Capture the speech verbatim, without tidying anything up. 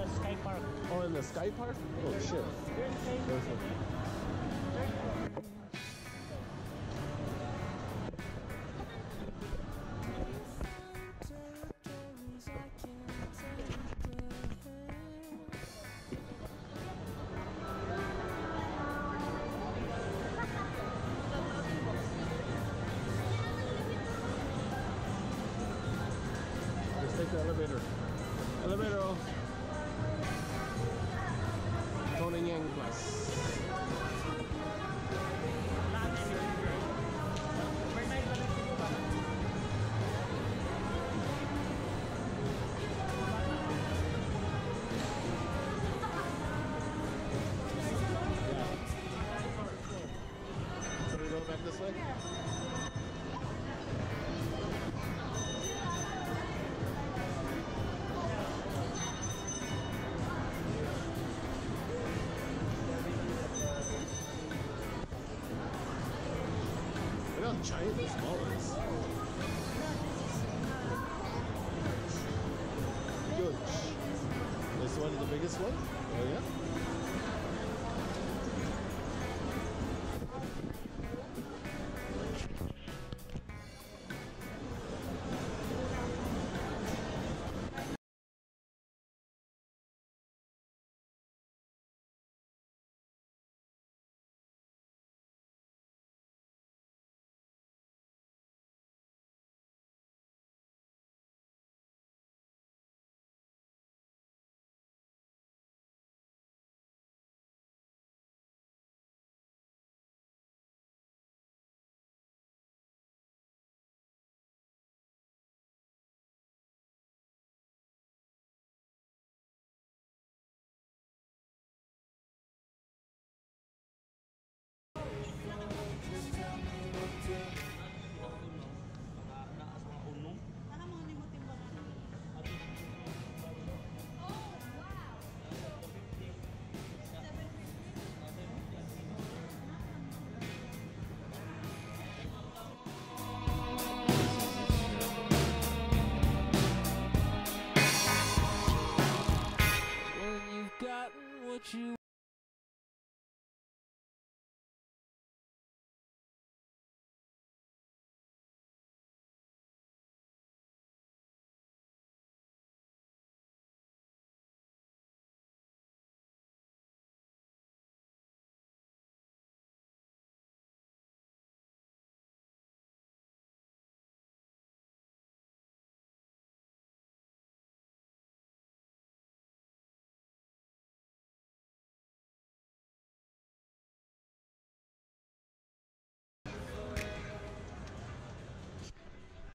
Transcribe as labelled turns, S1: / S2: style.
S1: the Sky Park.
S2: Oh, in the Sky Park? Oh shit. There's a... Let's take the elevator. Elevator. Oh. Tony Yang Plus. Should we go back this way? Look how giant this ball is. Good. This one is the biggest one? Oh yeah?
S3: When you've gotten what you